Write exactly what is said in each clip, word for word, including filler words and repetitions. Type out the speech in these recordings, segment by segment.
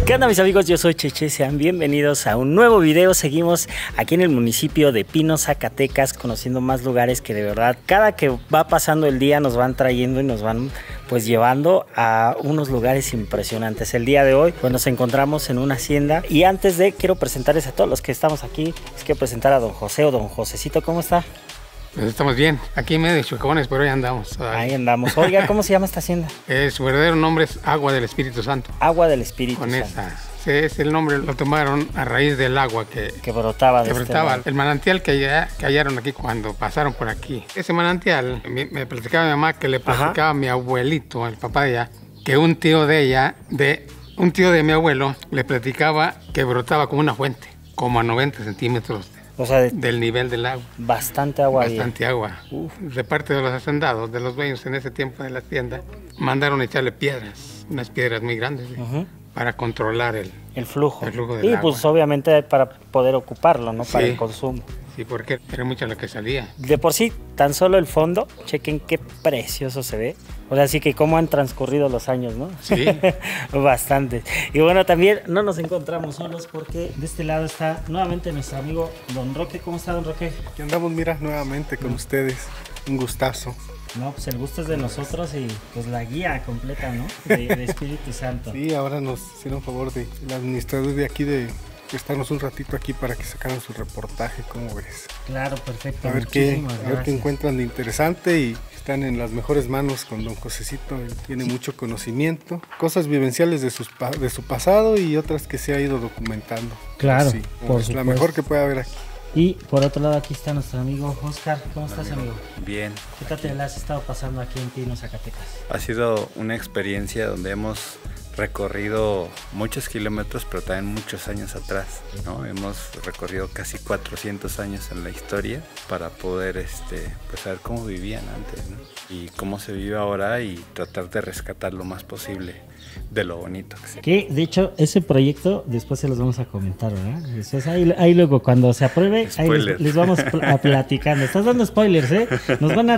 ¿Qué onda, mis amigos? Yo soy Cheche, sean bienvenidos a un nuevo video. Seguimos aquí en el municipio de Pinos, Zacatecas, conociendo más lugares que de verdad cada que va pasando el día nos van trayendo y nos van pues llevando a unos lugares impresionantes. El día de hoy pues nos encontramos en una hacienda y antes de quiero presentarles a todos los que estamos aquí, es que presentar a don José o don Josecito. ¿Cómo está? Pues estamos bien, aquí medio chuecones, pero ahí andamos. Todavía. Ahí andamos. Oiga, ¿cómo se llama esta hacienda? Eh, su verdadero nombre es Agua del Espíritu Santo. Agua del Espíritu Con Santo. esa, sí, ese el nombre lo tomaron a raíz del agua que, que brotaba. Que de brotaba, este el manantial que, haya, que hallaron aquí cuando pasaron por aquí. Ese manantial, me, me platicaba mi mamá que le platicaba a mi abuelito, el papá de ella, que un tío de ella, de un tío de mi abuelo, le platicaba que brotaba como una fuente, como a noventa centímetros. O sea, de, del nivel del agua. Bastante agua. Bastante bien. agua. Uf. De parte de los hacendados, de los dueños en ese tiempo de la tienda, mandaron echarle piedras, unas piedras muy grandes, ¿eh? uh-huh. para controlar el, el flujo. El flujo del y agua. pues obviamente para poder ocuparlo, ¿no? Sí. Para el consumo. Sí, porque era mucha la que salía. De por sí, tan solo el fondo, chequen qué precioso se ve. O sea, sí que cómo han transcurrido los años, ¿no? Sí. Bastante. Y bueno, también no nos encontramos solos porque de este lado está nuevamente nuestro amigo Don Roque. ¿Cómo está, Don Roque? Aquí andamos, mira, nuevamente con ustedes. Un gustazo. No, pues el gusto es de nosotros y pues la guía completa, ¿no? De, de Espíritu Santo. Sí, ahora nos hicieron favor de el administrador de aquí de estarnos un ratito aquí para que sacaran su reportaje, ¿cómo ves? Claro, perfecto. A ver qué, a ver qué encuentran de interesante y están en las mejores manos con don Josecito, él tiene sí. mucho conocimiento, cosas vivenciales de, sus, de su pasado y otras que se ha ido documentando. Claro, sí, por es supuesto. La mejor que puede haber aquí. Y por otro lado aquí está nuestro amigo Oscar. ¿Cómo Hola, estás, amigo? Bien. ¿Qué tal te la has estado pasando aquí en Pinos, Zacatecas? Ha sido una experiencia donde hemos recorrido muchos kilómetros, pero también muchos años atrás, ¿no? Hemos recorrido casi cuatrocientos años en la historia para poder este, pues, saber cómo vivían antes, ¿no? Y cómo se vive ahora y tratar de rescatar lo más posible de lo bonito que se Que de hecho ese proyecto después se los vamos a comentar, ¿verdad? Después ahí, ahí luego cuando se apruebe ahí les, les vamos a platicando. Estás dando spoilers, ¿eh? Nos van a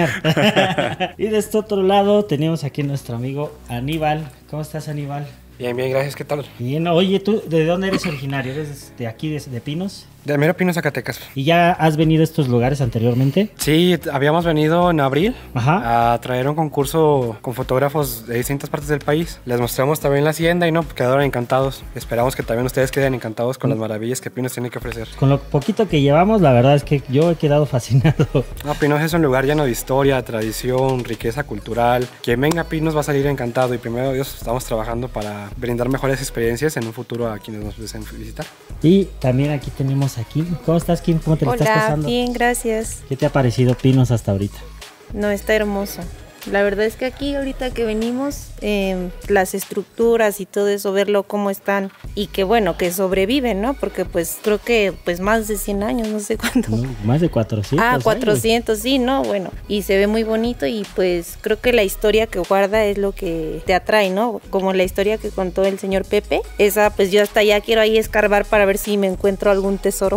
regañar. Y de este otro lado tenemos aquí a nuestro amigo Aníbal. ¿Cómo estás, Aníbal? Bien, bien, gracias. ¿Qué tal? Bien. Oye, ¿tú de dónde eres originario? ¿Eres de aquí, de, de Pinos? De mero Pinos, Zacatecas. ¿Y ya has venido a estos lugares anteriormente? Sí, habíamos venido en abril Ajá. a traer un concurso con fotógrafos de distintas partes del país. Les mostramos también la hacienda y no, quedaron encantados. Esperamos que también ustedes queden encantados con las maravillas que Pinos tiene que ofrecer. Con lo poquito que llevamos, la verdad es que yo he quedado fascinado. No, Pinos es un lugar lleno de historia, tradición, riqueza cultural. Quien venga a Pinos va a salir encantado y primero Dios estamos trabajando para brindar mejores experiencias en un futuro a quienes nos deseen visitar. Y también aquí tenemos a Kim. ¿Cómo estás, Kim? ¿Cómo te lo estás pasando? Hola, bien, gracias. ¿Qué te ha parecido Pinos hasta ahorita? No, está hermoso. La verdad es que aquí ahorita que venimos, eh, las estructuras y todo eso, verlo cómo están y que bueno, que sobreviven, ¿no? Porque pues creo que pues más de cien años, no sé cuánto. No, más de cuatrocientos. Ah, cuatrocientos, sí, ¿no? Bueno, y se ve muy bonito y pues creo que la historia que guarda es lo que te atrae, ¿no? Como la historia que contó el señor Pepe, esa pues yo hasta ya quiero ahí escarbar para ver si me encuentro algún tesoro.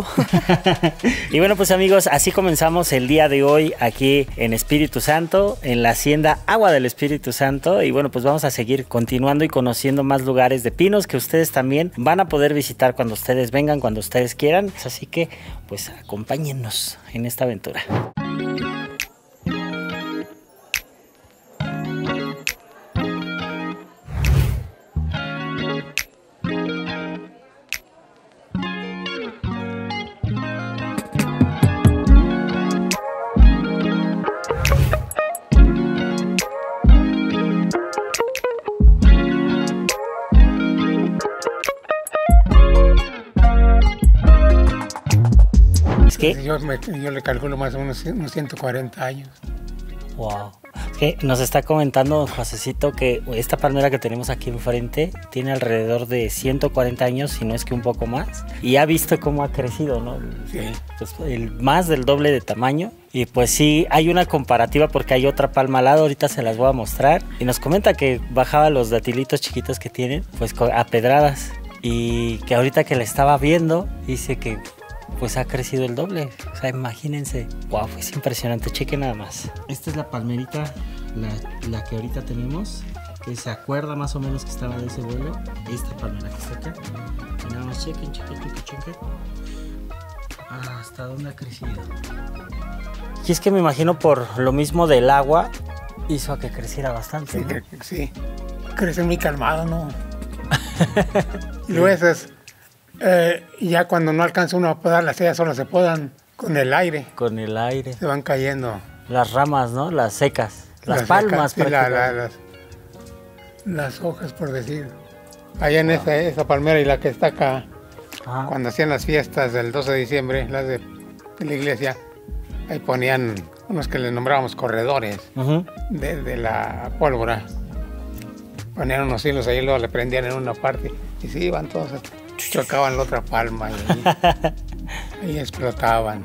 Y bueno, pues amigos, así comenzamos el día de hoy aquí en Espíritu Santo, en la hacienda Agua del Espíritu Santo. Y bueno, pues vamos a seguir continuando y conociendo más lugares de Pinos que ustedes también van a poder visitar cuando ustedes vengan, cuando ustedes quieran. Así que pues acompáñennos en esta aventura. ¿Qué? Yo, me, yo le calculo más o menos unos ciento cuarenta años. Wow. Que nos está comentando don Josecito que esta palmera que tenemos aquí enfrente tiene alrededor de ciento cuarenta años, si no es que un poco más, y ha visto cómo ha crecido, ¿no? Sí. Pues el más del doble de tamaño. Y pues sí, hay una comparativa porque hay otra palma al lado, ahorita se las voy a mostrar. Y nos comenta que bajaba los datilitos chiquitos que tienen, pues a pedradas. Y que ahorita que la estaba viendo, dice que pues ha crecido el doble. O sea, imagínense. Wow, es impresionante. Chequen nada más. Esta es la palmerita, la, la que ahorita tenemos, que se acuerda más o menos que estaba de ese vuelo, esta palmera que está acá. Y nada más chequen, chequen, chequen, chequen. Ah, ¿hasta dónde ha crecido? Y es que me imagino por lo mismo del agua hizo a que creciera bastante, Sí, ¿no? que- sí. Crece muy calmado, ¿no? Y luego esas, eh, ya cuando no alcanza uno a podarlas, ellas solo se podan con el aire. Con el aire. Se van cayendo. Las ramas, ¿no? Las secas. Las, Las palmas, secas, sí, la- la- prácticamente. las, las hojas, por decir. Allá en esa, esa palmera y la que está acá, Ajá. cuando hacían las fiestas del doce de diciembre, las de, de la iglesia, ahí ponían unos que les nombrábamos corredores Ujú. de, de la pólvora. Ponían unos hilos ahí, luego le prendían en una parte y se iban todos, chocaban la otra palma y ahí, ahí explotaban.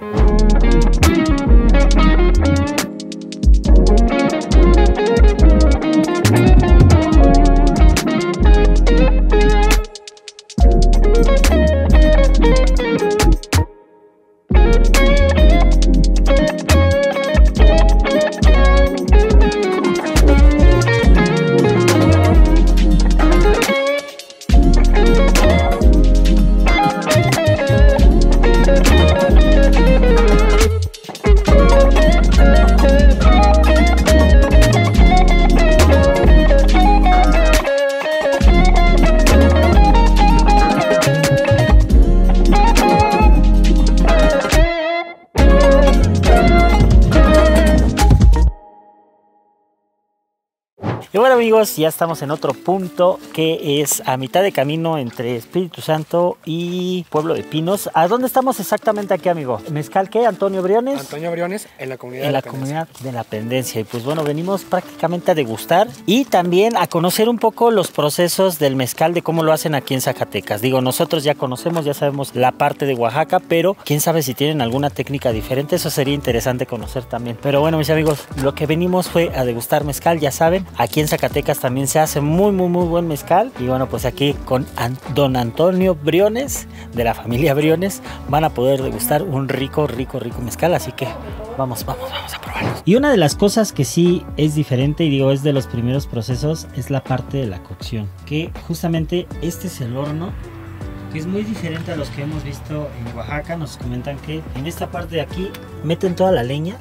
Y bueno, amigos, ya estamos en otro punto que es a mitad de camino entre Espíritu Santo y Pueblo de Pinos. ¿A dónde estamos exactamente aquí, amigo? ¿Mezcal qué? ¿Antonio Briones? Antonio Briones en la comunidad En de la la Pendencia. comunidad de la Pendencia. Y pues bueno, venimos prácticamente a degustar y también a conocer un poco los procesos del mezcal, de cómo lo hacen aquí en Zacatecas. Digo, nosotros ya conocemos, ya sabemos la parte de Oaxaca, pero quién sabe si tienen alguna técnica diferente. Eso sería interesante conocer también. Pero bueno, mis amigos, lo que venimos fue a degustar mezcal, ya saben. Aquí en Zacatecas también se hace muy, muy, muy buen mezcal. Y bueno, pues aquí con An- don Antonio Briones, de la familia Briones, van a poder degustar un rico, rico, rico mezcal. Así que vamos, vamos, vamos a probarlo. Y una de las cosas que sí es diferente, y digo, es de los primeros procesos, es la parte de la cocción. Que justamente este es el horno, que es muy diferente a los que hemos visto en Oaxaca. Nos comentan que en esta parte de aquí meten toda la leña.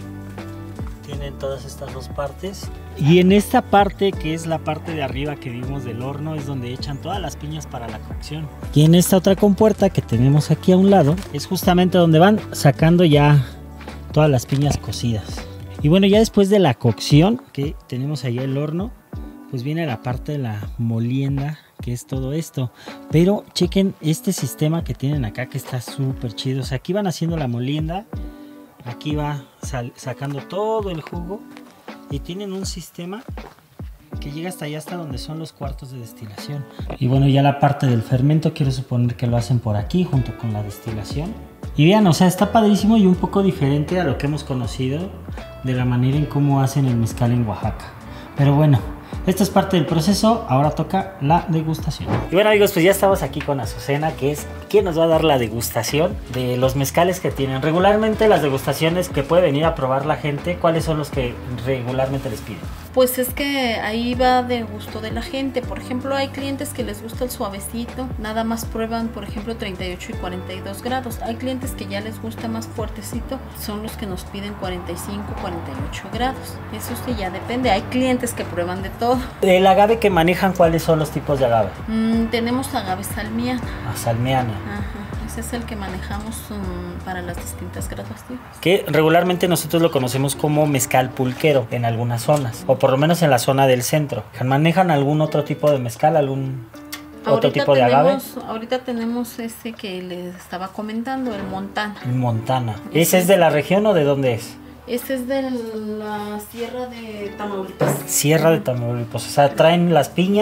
Tienen todas estas dos partes. Y en esta parte, que es la parte de arriba que vimos del horno, es donde echan todas las piñas para la cocción. Y en esta otra compuerta que tenemos aquí a un lado, es justamente donde van sacando ya todas las piñas cocidas. Y bueno, ya después de la cocción, que tenemos ahí el horno, pues viene la parte de la molienda, que es todo esto. Pero chequen este sistema que tienen acá, que está súper chido. O sea, aquí van haciendo la molienda. Aquí va sal- sacando todo el jugo y tienen un sistema que llega hasta allá, hasta donde son los cuartos de destilación. Y bueno, ya la parte del fermento quiero suponer que lo hacen por aquí junto con la destilación. Y vean, o sea, está padrísimo y un poco diferente a lo que hemos conocido de la manera en cómo hacen el mezcal en Oaxaca. Pero bueno, esto es parte del proceso, ahora toca la degustación. Y bueno, amigos, pues ya estamos aquí con Azucena, que es quien nos va a dar la degustación de los mezcales que tienen. Regularmente las degustaciones que puede venir a probar la gente, ¿cuáles son los que regularmente les piden? Pues es que ahí va de gusto de la gente. Por ejemplo, hay clientes que les gusta el suavecito, nada más prueban, por ejemplo, treinta y ocho y cuarenta y dos grados. Hay clientes que ya les gusta más fuertecito, son los que nos piden cuarenta y cinco, cuarenta y ocho grados. Eso sí, ya depende. Hay clientes que prueban de todo. El agave que manejan, ¿cuáles son los tipos de agave? Mm, tenemos agave salmiana. Ah, salmiana. Ajá, ese es el que manejamos um, para las distintas graduaciones. Que regularmente nosotros lo conocemos como mezcal pulquero en algunas zonas, o por lo menos en la zona del centro. ¿Manejan algún otro tipo de mezcal, algún otro Ahorita tipo de agave? tenemos, ahorita tenemos ese que les estaba comentando, el Montana. Montana. ¿Ese es de la región o de dónde es? Este es de la Sierra de Tamaulipas. Sierra de Tamaulipas. O sea, traen las piñas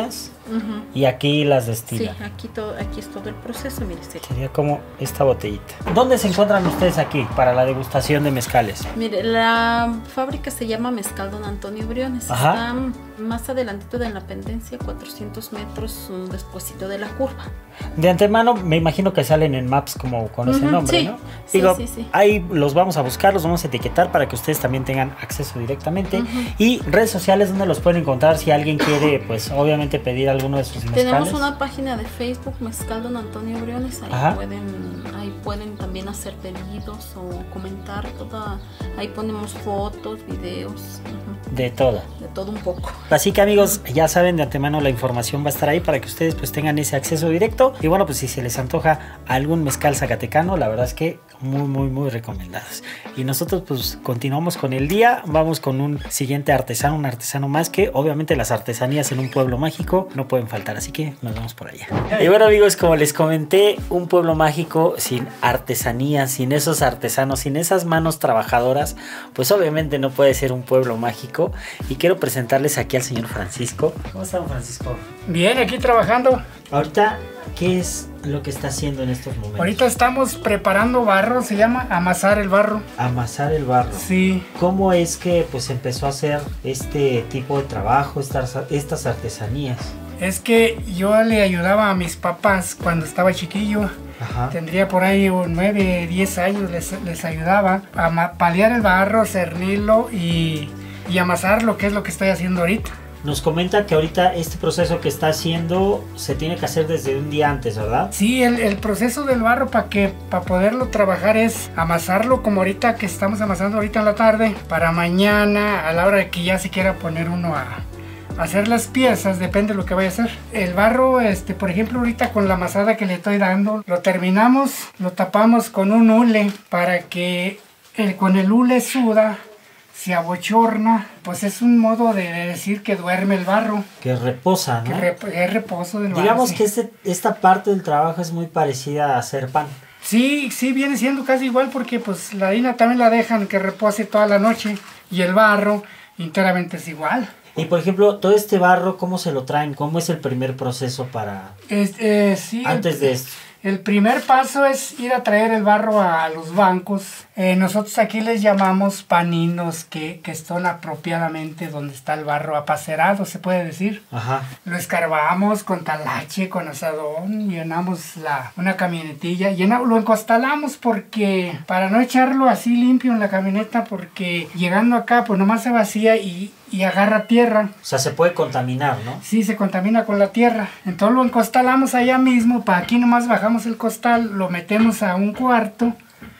Ujú. y aquí las Sí, destilan. aquí, todo, aquí es todo el proceso, mire. sí. Sería como esta botellita. ¿Dónde se encuentran ustedes aquí para la degustación de mezcales? Mire, la fábrica se llama Mezcal Don Antonio Briones. Ajá. Está más adelantito de la pendencia, cuatrocientos metros um, despuesito de la curva. De antemano me imagino que salen en Maps como con ese Ujú, nombre, sí. ¿no? Sí, Digo, sí, sí. ahí los vamos a buscar, los vamos a etiquetar para que ustedes también tengan acceso directamente. Ujú. Y redes sociales donde los pueden encontrar si alguien quiere, pues obviamente pedir alguno de sus mezcales. Tenemos una página de Facebook, Mezcal Don Antonio Briones. Ahí Ajá. pueden, ahí pueden también hacer pedidos o comentar. Toda, ahí ponemos fotos, videos, ujú, De todo. de todo un poco. Así que amigos, ya saben de antemano la información va a estar ahí para que ustedes pues tengan ese acceso directo. Y bueno, pues si se les antoja algún mezcal zacatecano, la verdad es que muy, muy, muy recomendados. Y nosotros pues continuamos con el día. Vamos con un siguiente artesano, un artesano más, que obviamente las artesanías en un pueblo mágico no pueden faltar. Así que nos vamos por allá. Y bueno amigos, como les comenté, un pueblo mágico sin artesanía, sin esos artesanos, sin esas manos trabajadoras, pues obviamente no puede ser un pueblo mágico. Y quiero presentarles aquí al señor Francisco. ¿Cómo está, don Francisco? Bien, aquí trabajando. Ahorita, ¿qué es lo que está haciendo en estos momentos? Ahorita estamos preparando barro, se llama amasar el barro. Amasar el barro. Sí, ¿Cómo es que pues empezó a hacer este tipo de trabajo, estas, estas artesanías? es que yo le ayudaba a mis papás cuando estaba chiquillo. Ajá. Tendría por ahí nueve, diez años, les, les ayudaba a ma- paliar el barro, cernirlo y, y amasar lo que es lo que estoy haciendo ahorita. Nos comenta que ahorita este proceso que está haciendo se tiene que hacer desde un día antes, ¿verdad? Sí, el, el proceso del barro para que para poderlo trabajar es amasarlo como ahorita que estamos amasando ahorita en la tarde, para mañana a la hora de que ya se quiera poner uno a hacer las piezas, depende de lo que vaya a hacer. El barro, este, por ejemplo, ahorita con la amasada que le estoy dando, lo terminamos, lo tapamos con un hule para que el, con el hule suda, se abochorna, pues es un modo de decir que duerme el barro, Que reposa, ¿no? que rep- es reposo del barro. Digamos sí. que este, esta parte del trabajo es muy parecida a hacer pan. Sí, sí, viene siendo casi igual porque pues la harina también la dejan que repose toda la noche y el barro enteramente es igual. Y por ejemplo, todo este barro, ¿cómo se lo traen? ¿Cómo es el primer proceso para Es- eh, sí, antes el, de esto? el primer paso es ir a traer el barro a los bancos. Eh, nosotros aquí les llamamos paninos que, que están apropiadamente donde está el barro apacerado, se puede decir. Ajá. Lo escarbamos con talache, con asadón, llenamos la, una camionetilla, llena, lo encostalamos porque para no echarlo así limpio en la camioneta, porque llegando acá pues nomás se vacía y, y agarra tierra. O sea, se puede contaminar, ¿no? Sí, se contamina con la tierra. Entonces lo encostalamos allá mismo, para aquí nomás bajamos el costal, lo metemos a un cuarto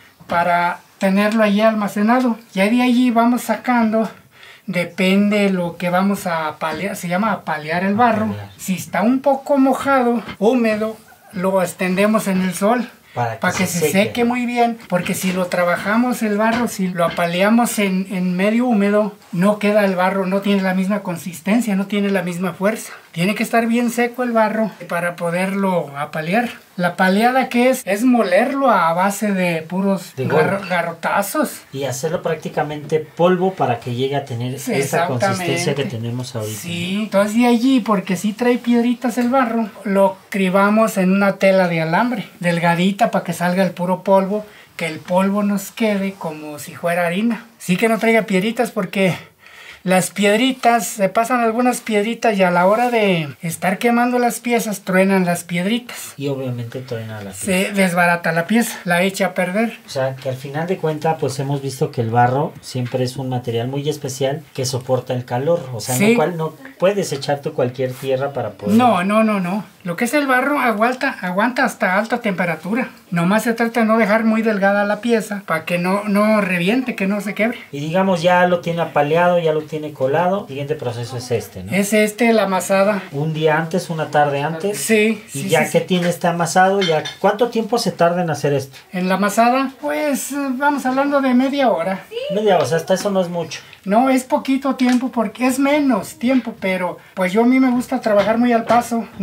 para tenerlo allí almacenado. Ya de allí vamos sacando, depende lo que vamos a paliar, se llama apalear el barro. Apalear. Si está un poco mojado, húmedo, lo extendemos en el sol. Para que, Para que se, se seque. seque muy bien, porque si lo trabajamos el barro, si lo apaleamos en, en medio húmedo, no queda el barro, no tiene la misma consistencia, no tiene la misma fuerza. Tiene que estar bien seco el barro para poderlo apalear. La paleada que es, es molerlo a base de puros De garro- golpe. garrotazos. Y hacerlo prácticamente polvo para que llegue a tener Sí, esta exactamente. consistencia que tenemos ahorita. Sí, entonces de allí, porque si trae piedritas el barro, lo cribamos en una tela de alambre, delgadita para que salga el puro polvo, que el polvo nos quede como si fuera harina. Sí que no traiga piedritas porque las piedritas, se pasan algunas piedritas y a la hora de estar quemando las piezas truenan las piedritas. Y obviamente truena la piel. Se desbarata la pieza, la echa a perder. O sea, que al final de cuentas, pues hemos visto que el barro siempre es un material muy especial que soporta el calor. O sea, Sí. no, cual, no puedes echar tú cualquier tierra para poder... No, no, no, no. Lo que es el barro aguanta, aguanta hasta alta temperatura. Nomás se trata de no dejar muy delgada la pieza para que no, no reviente, que no se quebre. Y digamos, ya lo tiene apaleado, ya lo tiene colado. El siguiente proceso es este, ¿no? Es este, la amasada. Un día antes, una tarde antes. Sí, Y sí, ya sí, que sí. tiene este amasado, ya ¿cuánto tiempo se tarda en hacer esto? En la amasada, pues eh, vamos hablando de media hora. Media, o sea, hasta eso no es mucho. No, es poquito tiempo porque es menos tiempo, pero pues yo a mí me gusta trabajar muy al paso, no estar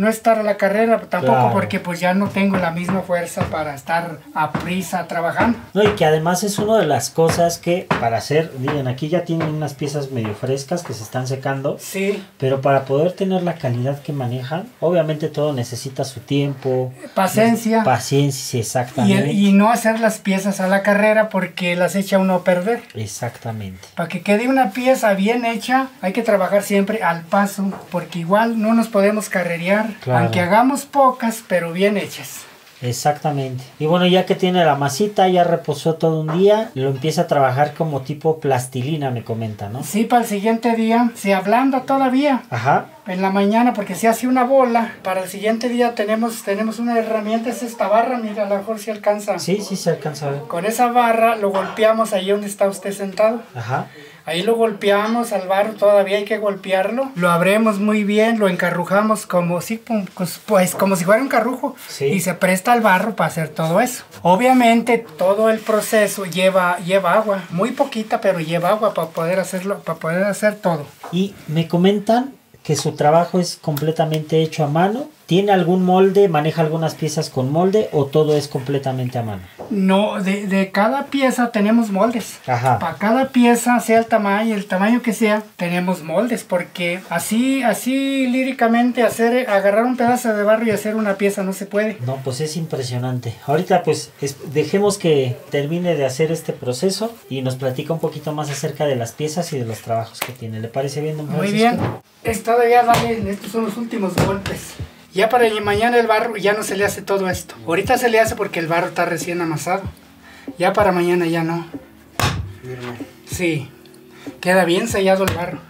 la carrera, tampoco Claro. porque pues ya no tengo la misma fuerza para estar a prisa trabajando. No, y que además es una de las cosas que para hacer, miren, aquí ya tienen unas piezas medio frescas que se están secando, Sí, pero para poder tener la calidad que manejan, obviamente todo necesita su tiempo, paciencia. paciencia, Y, exactamente. el- y no hacer las piezas a la carrera porque las echa uno a perder. Exactamente. Para que quede una pieza bien hecha, hay que trabajar siempre al paso, porque igual no nos podemos carrerear, Claro. aunque hagamos pocas, pero bien hechas. Exactamente. Y bueno, ya que tiene la masita, ya reposó todo un día, lo empieza a trabajar como tipo plastilina, me comenta, ¿no? Sí, para el siguiente día se ablanda todavía. Ajá. En la mañana, porque se hace una bola. Para el siguiente día tenemos, tenemos una herramienta, es esta barra, mira, a lo mejor si alcanza. Sí, sí se alcanza a ver. Con esa barra lo golpeamos ahí donde está usted sentado. Ajá. Ahí lo golpeamos al barro, todavía hay que golpearlo. Lo abremos muy bien, lo encarrujamos como si, pues, pues, como si fuera un carrujo. Sí. Y se presta al barro para hacer todo eso. Obviamente todo el proceso lleva, lleva agua, muy poquita, pero lleva agua para poder hacerlo, para poder hacer todo. Y me comentan que su trabajo es completamente hecho a mano. ¿Tiene algún molde? ¿Maneja algunas piezas con molde o todo es completamente a mano? No, de, de cada pieza tenemos moldes. Ajá. Para cada pieza, sea el tamaño, el tamaño que sea, tenemos moldes, porque así, así líricamente hacer, agarrar un pedazo de barro y hacer una pieza no se puede. No, pues es impresionante. Ahorita pues es- dejemos que termine de hacer este proceso y nos platica un poquito más acerca de las piezas y de los trabajos que tiene. ¿Le parece bien, don Muy Francisco? bien. Es todavía dale, estos son los últimos golpes. Ya para mañana el barro ya no se le hace todo esto. Ahorita se le hace porque el barro está recién amasado. Ya para mañana ya no. Sí. Queda bien sellado el barro.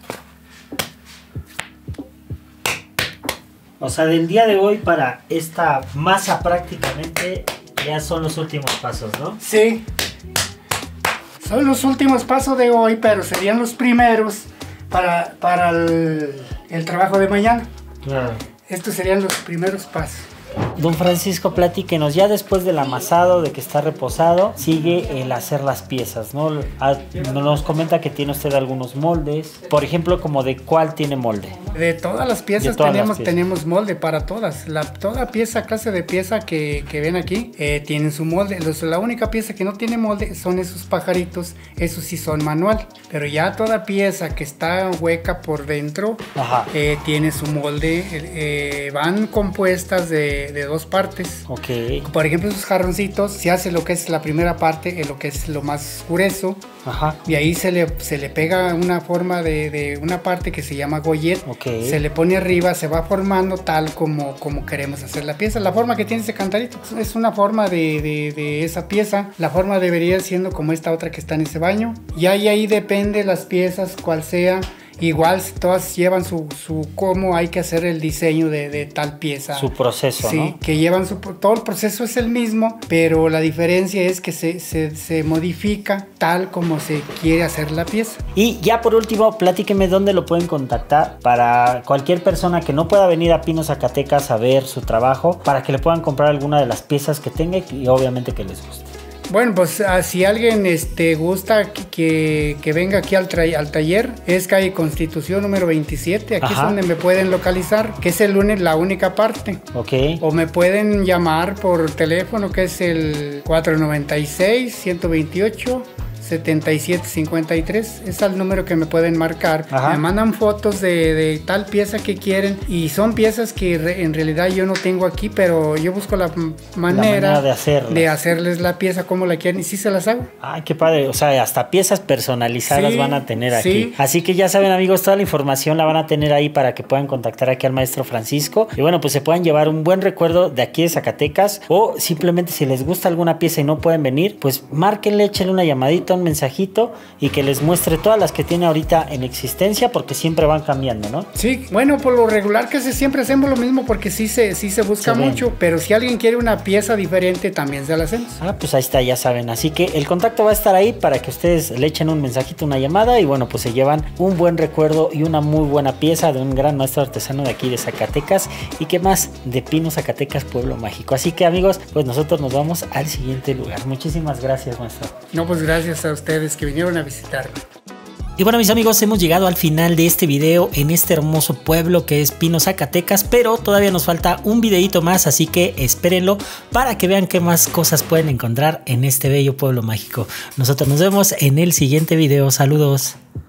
O sea, del día de hoy para esta masa prácticamente ya son los últimos pasos, ¿no? Sí. Son los últimos pasos de hoy, pero serían los primeros para, para el, el trabajo de mañana. Claro. Estos serían los primeros pasos. Don Francisco, platíquenos, ya después del amasado, de que está reposado, sigue el hacer las piezas, ¿no? Ah, nos comenta que tiene usted algunos moldes, por ejemplo, como de cuál tiene molde. De todas las piezas De todas las tenemos, piezas. tenemos molde para todas. La, toda pieza, clase de pieza que, que ven aquí, eh, tienen su molde. Los- la única pieza que no tiene molde son esos pajaritos, esos sí son manual. Pero ya toda pieza que está hueca por dentro, Ajá. eh, tiene su molde. eh, van compuestas de, de dos partes. Ok. Por ejemplo, esos jarroncitos, se hace lo que es la primera parte, eh, lo que es lo más grueso. Ajá. Y ahí se le, se le pega una forma de, de una parte que se llama goyet. Ok. Se le pone arriba, se va formando tal como, como queremos hacer la pieza. La forma que tiene ese cantarito es una forma de, de, de esa pieza. La forma debería siendo como esta otra que está en ese baño. Y ahí, ahí depende las piezas, cual sea. Igual todas llevan su, su cómo hay que hacer el diseño de, de tal pieza. Su proceso, Sí, ¿no? que llevan su... Todo el proceso es el mismo, pero la diferencia es que se, se, se modifica tal como se quiere hacer la pieza. Y ya por último, platíqueme dónde lo pueden contactar para cualquier persona que no pueda venir a Pinos, Zacatecas a ver su trabajo, para que le puedan comprar alguna de las piezas que tenga y obviamente que les guste. Bueno, pues ah, si alguien este, gusta que, que, que venga aquí al, tra- al taller, es calle Constitución número veintisiete, aquí Ajá. es donde me pueden localizar, que es el lunes la única parte. Ok. O me pueden llamar por teléfono, que es el cuatro noventa y seis, ciento veintiocho, setenta y siete cincuenta y tres. Es el número que me pueden marcar. Ajá. Me mandan fotos de, de tal pieza que quieren y son piezas que re- en realidad yo no tengo aquí, pero yo busco la m- manera, manera de hacerlas. de hacerles la pieza como la quieren y sí se las hago. Ay, qué padre. O sea, hasta piezas personalizadas Sí, van a tener sí. aquí. Así que ya saben, amigos, toda la información la van a tener ahí para que puedan contactar aquí al maestro Francisco. Y bueno, pues se puedan llevar un buen recuerdo de aquí de Zacatecas. O simplemente si les gusta alguna pieza y no pueden venir, pues márquenle, échenle una llamadita, un mensajito y que les muestre todas las que tiene ahorita en existencia, porque siempre van cambiando, ¿no? Sí, bueno, por lo regular que siempre hacemos lo mismo porque sí se, sí se busca Se ven. mucho, pero si alguien quiere una pieza diferente también se la hacemos. Ah, pues ahí está, ya saben. Así que el contacto va a estar ahí para que ustedes le echen un mensajito, una llamada y bueno, pues se llevan un buen recuerdo y una muy buena pieza de un gran maestro artesano de aquí de Zacatecas y que más de Pinos, Zacatecas, Pueblo Mágico. Así que amigos, pues nosotros nos vamos al siguiente lugar. Muchísimas gracias, maestro. No, pues gracias a ustedes que vinieron a visitarme. Y bueno, mis amigos, hemos llegado al final de este video en este hermoso pueblo que es Pino, Zacatecas, pero todavía nos falta un videito más, así que espérenlo para que vean qué más cosas pueden encontrar en este bello pueblo mágico. Nosotros nos vemos en el siguiente video. Saludos.